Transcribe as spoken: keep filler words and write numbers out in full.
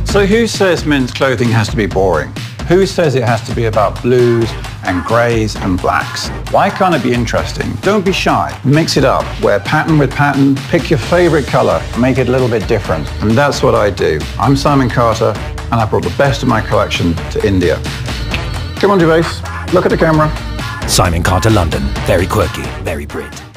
So who says men's clothing has to be boring? Who says it has to be about blues and greys and blacks? Why can't it be interesting? Don't be shy. Mix it up. Wear pattern with pattern. Pick your favorite color. Make it a little bit different. And that's what I do. I'm Simon Carter, and I brought the best of my collection to India. Come on, Gervais. Look at the camera. Simon Carter London. Very quirky, very Brit.